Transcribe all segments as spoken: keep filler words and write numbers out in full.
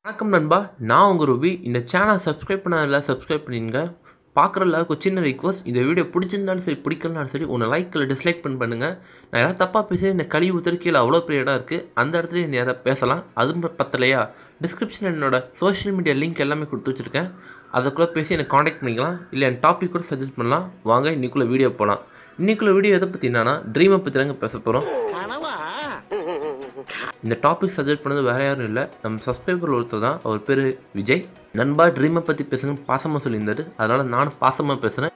வணக்கம் நண்பா, நான் உங்கள் ரூபி. இந்த சேனல் சப்ஸ்கிரைப் பண்ணதில்ல, சப்ஸ்கிரைப் பண்ணிடுங்க. பார்க்குற எல்லாருக்கும் சின்ன ரிக்வஸ்ட், இந்த வீடியோ பிடிச்சிருந்தாலும் சரி பிடிக்கலனாலும் சரி ஒன்று லைக் இல்லை டிஸ்லைக் பண்ணி பண்ணுங்கள். நான் யாராவது தப்பாக பேசி இந்த கழிவு ஊற்றுறக்கீழே அவ்வளோ பெரிய இடம் இருக்குது, அந்த இடத்துல நீ யாராவது பேசலாம். அது பத்தலையா, டிஸ்கிரிப்ஷன் என்னோட சோஷியல் மீடியா லிங்க் எல்லாமே கொடுத்து வச்சுருக்கேன். அதுக்குள்ளே பேசி எனக்கு காண்டாக்ட் பண்ணிக்கலாம், இல்லை என் டாபிக் கூட சஜஸ்ட் பண்ணலாம். வாங்க இன்றைக்குள்ளே வீடியோ போகலாம். இன்றைக்குள்ள வீடியோ எதை பற்றி என்னன்னா ட்ரீமை பற்றி தாங்க பேச போகிறோம். இந்த டாபிக் சஜெக்ட் பண்ணது வேற யாரும் இல்லை, நம்ம சப்ஸ்கிரைபர் ஒருத்தர் தான். அவர் பேர் விஜய். நண்பா ட்ரீமை பற்றி பேசுங்க பாசமாக சொல்லியிருந்தாரு, அதனால் நானும் பாசமாக பேசுகிறேன்.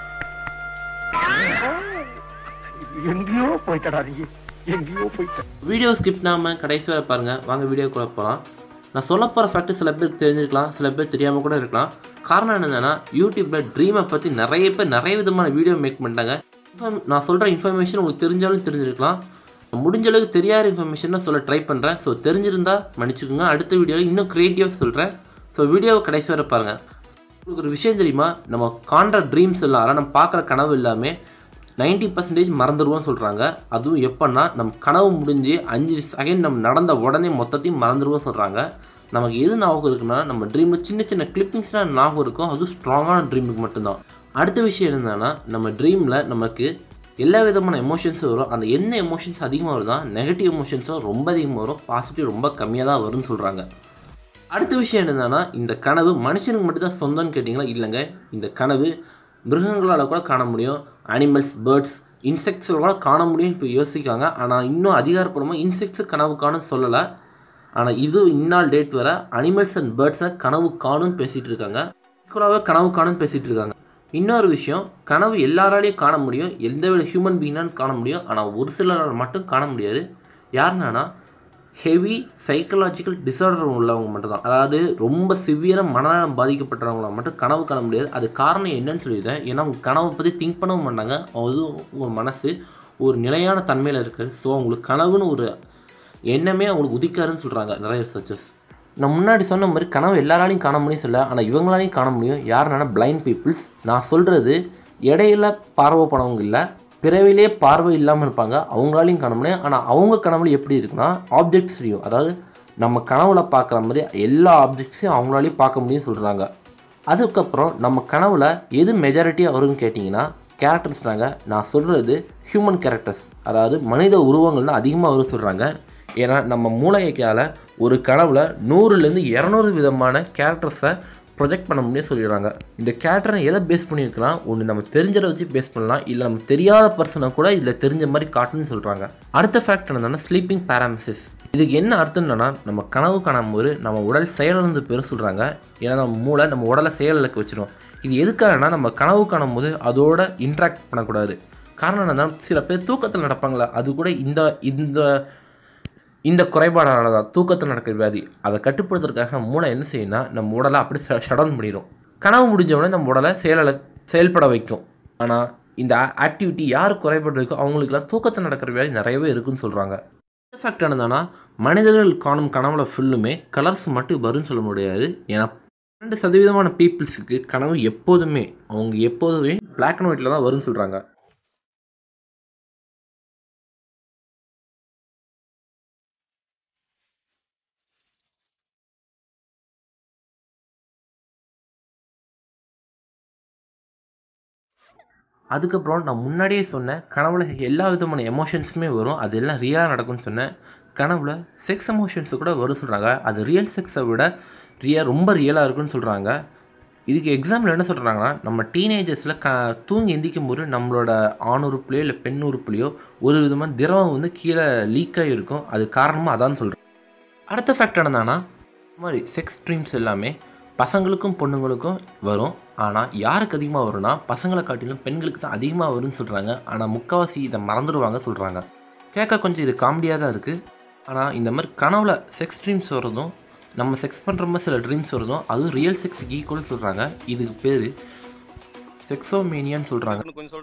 எங்கேயோ போயிட்டடா நீ, எங்கேயோ போயிட்ட. வீடியோ ஸ்கிப் பண்ணாமல் கடைசி வரை பாருங்கள். வாங்க வீடியோக்குள்ளே போகலாம். நான் சொல்ல போகிற ஃபேக்ட் சில பேருக்கு தெரிஞ்சிருக்கலாம், சில பேர் தெரியாமல் கூட இருக்கலாம். காரணம் என்னென்னா, யூடியூப்பில் ட்ரீமை பற்றி நிறைய பேர் நிறைய விதமான வீடியோ மேக் பண்ணிட்டாங்க. நான் சொல்கிற இன்ஃபர்மேஷன் உங்களுக்கு தெரிஞ்சாலும் தெரிஞ்சிருக்கலாம். முடிஞ்ச அளவுக்கு தெரியாத இன்ஃபர்மேஷனை சொல்ல ட்ரை பண்ணுறேன். ஸோ தெரிஞ்சிருந்தால் மன்னிச்சுக்கோங்க. அடுத்த வீடியோவில் இன்னும் க்ரியேட்டிவாக சொல்கிறேன். ஸோ வீடியோவை கடைசி வரை பாருங்கள். உங்களுக்கு ஒரு விஷயம் தெரியுமா, நம்ம காண்ற ட்ரீம்ஸ் எல்லாம், ஆனால் நம்ம பார்க்குற கனவு எல்லாமே நைன்ட்டி பர்சன்டேஜ் மறந்துடுவோம்னு சொல்கிறாங்க. அதுவும் எப்போன்னா, நம்ம கனவு முடிஞ்சு அஞ்சு செகண்ட் நம்ம நடந்த உடனே மொத்தத்தையும் மறந்துடுவோம் சொல்கிறாங்க. நமக்கு எது ஞாபகம் இருக்குன்னா, நம்ம ட்ரீமில் சின்ன சின்ன கிளிப்பிங்ஸ்லாம் ஞாபகம் இருக்கும். அதுவும் ஸ்ட்ராங்கான ட்ரீமுக்கு மட்டும்தான். அடுத்த விஷயம் என்னன்னா, நம்ம ட்ரீமில் நமக்கு எல்லா விதமான எமோஷன்ஸும் வரும். அந்த என்ன எமோஷன்ஸ் அதிகமாக வருதா, நெகட்டிவ் எமோஷன்ஸும் ரொம்ப அதிகமாக வரும், பாசிட்டிவ் ரொம்ப கம்மியாக தான் வரும்னு சொல்கிறாங்க. அடுத்த விஷயம் என்னன்னா, இந்த கனவு மனுஷனுக்கு மட்டும்தான் சொந்தம்னு கேட்டிங்களா? இல்லைங்க, இந்த கனவு மிருகங்களால் கூட காண முடியும். அனிமல்ஸ், பேர்ட்ஸ், இன்செக்ட்ஸில் கூட காண முடியும் இப்போ யோசிக்காங்க. ஆனால் இன்னும் அதிகாரப்பூர்வமாக இன்செக்ட்ஸு கனவு காணும்னு சொல்லலை. ஆனால் இது இந்நாள் டேட் வர அனிமல்ஸ் அண்ட் பேர்ட்ஸை கனவு காணும்னு பேசிகிட்டு இருக்காங்க. ஈக்குவலாகவே கனவு காணும்னு பேசிகிட்டு இருக்காங்க. இன்னொரு விஷயம், கனவு எல்லாராலையும் காண முடியும், எந்த வித ஹியூமன் பீயிங்னாலும் காண முடியும். ஆனால் ஒரு சிலரால் மட்டும் காண முடியாது. யாருன்னா, ஹெவி சைக்கலாஜிக்கல் டிசார்டர் உள்ளவங்க மட்டும் தான். அதாவது ரொம்ப சிவியராக மனநலம் பாதிக்கப்பட்டவங்கள மட்டும் கனவு காண முடியாது. அது காரணம் என்னன்னு சொல்லிடுறேன். ஏன்னா அவங்க கனவை பற்றி திங்க் பண்ணவும் மாட்டாங்க. அதுவும் உங்கள் மனசு ஒரு நிலையான தன்மையில் இருக்குது. ஸோ அவங்களுக்கு கனவுன்னு ஒரு எண்ணமே அவங்களுக்கு உதிக்காருன்னு சொல்கிறாங்க நிறைய ரிசர்ச்சர்ஸ். நான் முன்னாடி சொன்ன மாதிரி கனவு எல்லாராலையும் காண முடியும் சொல்ல, ஆனால் இவங்களாலையும் காண முடியும். யாருன்னா பிளைண்ட் பீப்புள்ஸ். நான் சொல்கிறது இடையில பார்வை போனவங்க இல்லை, பிறவிலே பார்வை இல்லாமல் இருப்பாங்க, அவங்களாலையும் காண முடியும். ஆனால் அவங்க கனவுல எப்படி இருக்குன்னா, ஆப்ஜெக்ட்ஸ் தெரியும். அதாவது நம்ம கனவுல பார்க்குற மாதிரி எல்லா ஆப்ஜெக்ட்ஸையும் அவங்களாலையும் பார்க்க முடியும் சொல்கிறாங்க. அதுக்கப்புறம் நம்ம கனவுல எது மெஜாரிட்டியாக வரும்னு கேட்டிங்கன்னா, கேரக்டர்ஸ்னாங்க. நான் சொல்கிறது ஹியூமன் கேரக்டர்ஸ், அதாவது மனித உருவங்கள் தான் அதிகமாக வரும் சொல்கிறாங்க. ஏன்னா நம்ம மூளைக்கால் ஒரு கனவுல நூறுலேருந்து இரநூறு விதமான கேரக்டர்ஸை ப்ரொஜெக்ட் பண்ண முடியும் சொல்லிடுறாங்க. இந்த கேரக்டரை எதை பேஸ் பண்ணியிருக்கலாம், ஒன்று நம்ம தெரிஞ்சதை வச்சு பேஸ் பண்ணலாம், இல்லை நம்ம தெரியாத பர்சனை கூட இதில் தெரிஞ்ச மாதிரி காட்டுன்னு சொல்கிறாங்க. அடுத்த ஃபேக்ட் என்னன்னா, ஸ்லீப்பிங் பேராலிசிஸ். இதுக்கு என்ன அர்த்தம் என்னன்னா, நம்ம கனவு காணும்போது நம்ம உடல் செயலிழந்து பேர் சொல்கிறாங்க. ஏன்னா நம்ம மூளை நம்ம உடலை செயலிழக்க வச்சிடும். இது எதுக்காகனா, நம்ம கனவு காணும்போது அதோட இன்ட்ராக்ட் பண்ணக்கூடாது. காரணம் என்னன்னா, சில பேர் தூக்கத்தில் நடப்பாங்களா, அது கூட இந்த இந்த இந்த குறைபாடால தான் தூக்கத்தில் நடக்கிற வியாதி. அதை கட்டுப்படுத்துறதுக்காக மூளை என்ன செய்யணும்னா, நம்ம உடலை அப்படி ஷட் டவுன் பண்ணிடும். கனவு முடிஞ்சவொடனே நம்ம உடலை செயல செயல்பட வைக்கும். ஆனால் இந்த ஆக்டிவிட்டி யார் குறைபாடு இருக்கோ அவங்களுக்குலாம் தூக்கத்தில் நடக்கிற வியாதி நிறையவே இருக்குன்னு சொல்கிறாங்க. இந்த ஃபேக்ட் என்னன்னா, மனிதர்கள் காணும் கனவுல ஃபுல்லுமே கலர்ஸ் மட்டும் வரும்னு சொல்ல முடியாது. ஏன்னா ரெண்டு சதவீதமான பீப்புள்ஸுக்கு கனவு எப்போதுமே அவங்க எப்போதுமே பிளாக் அண்ட் ஒயிட்டில் தான் வரும்னு சொல்கிறாங்க. அதுக்கப்புறம் நான் முன்னாடியே சொன்னேன், கனவுல எல்லா விதமான எமோஷன்ஸுமே வரும், அது எல்லாம் ரியலாக நடக்கும்னு சொன்னேன். கனவுல செக்ஸ் எமோஷன்ஸு கூட வரும் சொல்கிறாங்க. அது ரியல் செக்ஸை விட ரியல் ரொம்ப ரியலாக இருக்குன்னு சொல்கிறாங்க. இதுக்கு எக்ஸாம்பிள் என்ன சொல்கிறாங்கன்னா, நம்ம டீனேஜர்ஸில் க தூங்கி எந்திக்கும் போது நம்மளோட ஆண் உறுப்புலையோ இல்லை பெண் உறுப்புலையோ ஒரு விதமான திரவம் வந்து கீழே லீக்காகி இருக்கும். அது காரணமாக அதான் சொல்கிறேன். அடுத்த ஃபேக்ட் என்னன்னா, இந்த மாதிரி செக்ஸ் ட்ரீம்ஸ் எல்லாமே பசங்களுக்கும் பொண்ணுங்களுக்கும் வரும். ஆனால் யாருக்கு அதிகமாக வரும்னா, பசங்களை காட்டிலும் பெண்களுக்கு தான் அதிகமாக வரும்னு சொல்கிறாங்க. ஆனால் முக்கால்வாசி இதை மறந்துடுவாங்க சொல்கிறாங்க. கேட்க கொஞ்சம் இது காமெடியாக தான் இருக்குது. ஆனால் இந்த மாதிரி கனவுல செக்ஸ் ட்ரீம்ஸ் வரதும், நம்ம செக்ஸ் பண்ணுற மாதிரி சில ட்ரீம்ஸ் வருதும், அதுவும் ரியல் செக்ஸுக்கு ஈக்குவல் சொல்கிறாங்க. இதுக்கு பேர் செக்ஸோமேனியான்னு சொல்கிறாங்க.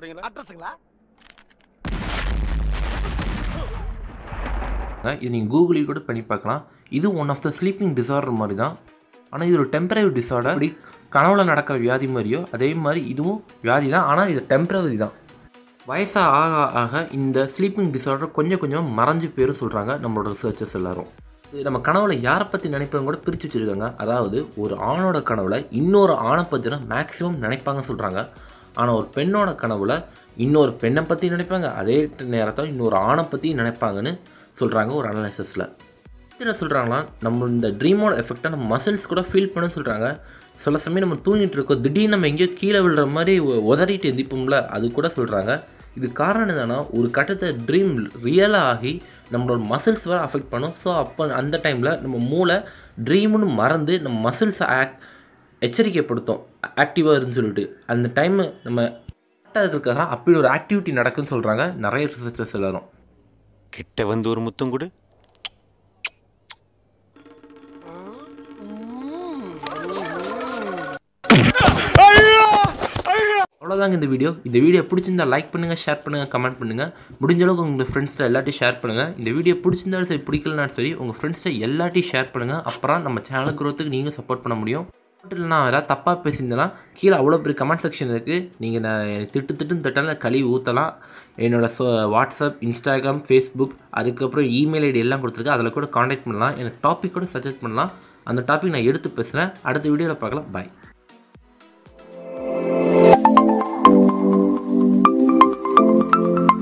இது நீங்கள் கூகுளில் கூட பண்ணி பார்க்கலாம். இது one of the sleeping disorder மாதிரி தான். ஆனால் இது ஒரு டெம்பரரி டிசார்டர். அப்படி கனவுல நடக்கிற வியாதி மாதிரியோ அதே மாதிரி இதுவும் வியாதி தான். ஆனால் இது டெம்பரரி தான். வயசாக ஆக ஆக இந்த ஸ்லீப்பிங் டிசார்டர் கொஞ்சம் கொஞ்சம் மறைஞ்சு பேர் சொல்கிறாங்க நம்மளோட ரிசர்ச்சர்ஸ் எல்லோரும். நம்ம கனவுல யாரை பற்றி நினைப்போம் கூட பிரித்து வச்சுருக்காங்க. அதாவது ஒரு ஆணோட கனவுல இன்னொரு ஆணை பற்றி தான் மேக்ஸிமம் நினைப்பாங்க சொல்கிறாங்க. ஆனால் ஒரு பெண்ணோட கனவுல இன்னொரு பெண்ணை பற்றி நினைப்பாங்க, அதே நேரத்தில் இன்னொரு ஆணை பற்றி நினைப்பாங்கன்னு சொல்கிறாங்க ஒரு அனாலிசிஸில். என்ன சொல்கிறாங்களா, நம்ம இந்த ட்ரீமோட எஃபெக்டை நம்ம மசில்ஸ் கூட ஃபீல் பண்ண சொல்கிறாங்க. சில சமயம் நம்ம தூங்கிட்டு இருக்கோம், திடீர்னு நம்ம எங்கேயோ கீழே விழுற மாதிரி உதறிட்டு எந்திப்போம்ல, அது கூட சொல்கிறாங்க. இது காரணம் என்னன்னா, ஒரு கட்டத்தை ட்ரீம் ரியலாக ஆகி நம்மளோட மசில்ஸ் வேறு அஃபெக்ட் பண்ணும். ஸோ அப்போ அந்த டைமில் நம்ம மூளை ட்ரீம்னு மறந்து நம்ம மசில்ஸை ஆக்ட் எச்சரிக்கைப்படுத்தும் ஆக்டிவாக இருக்குன்னு சொல்லிட்டு. அந்த டைமு நம்ம கரெக்டாக இருக்கிறக்காக அப்படி ஒரு ஆக்டிவிட்டி நடக்குன்னு சொல்கிறாங்க நிறைய ரிசர்ச்சர்ஸ் எல்லாரும். கிட்ட வந்து ஒரு முத்தம் கொடு. அவ்வளோதாங்க இந்த வீடியோ. இந்த வீடியோ பிடிச்சிருந்தா லைக் பண்ணுங்கள், ஷேர் பண்ணுங்கள், கமெண்ட் பண்ணுங்கள். முடிஞ்ச அளவுக்கு உங்கள் ஃப்ரெண்ட்ஸ்கிட்ட எல்லாத்தையும் ஷேர் பண்ணுங்கள். இந்த வீடியோ பிடிச்சிருந்தாலும் சரி பிடிக்கலனாலும் சரி உங்கள் ஃப்ரெண்ட்ஸ்கிட்ட எல்லாத்தையும் ஷேர் பண்ணுங்கள். அப்புறம் நம்ம சேனல் க்ரோத்துக்கு நீங்கள் சப்போர்ட் பண்ண முடியும். மட்டும் நான் ஏதாவது தப்பாக பேசியிருந்தேன்னா கீழே அவ்வளோ பெரிய கமெண்ட் செக்ஷன் இருக்குது. நீங்கள் நான் திட்டு திட்டுன்னு தட்டாலும் கழுவி ஊற்றலாம். என்னோடய ஸோ வாட்ஸ்அப், இன்ஸ்டாகிராம், ஃபேஸ்புக், அதுக்கப்புறம் இமெயில் ஐடி எல்லாம் கொடுத்துருக்கு. அதில் கூட காண்டாக்ட் பண்ணலாம். எனக்கு டாபிக் கூட சஜஸ்ட் பண்ணலாம். அந்த டாபிக் நான் எடுத்து பேசுகிறேன். அடுத்த வீடியோவில் பார்க்கலாம். பாய்.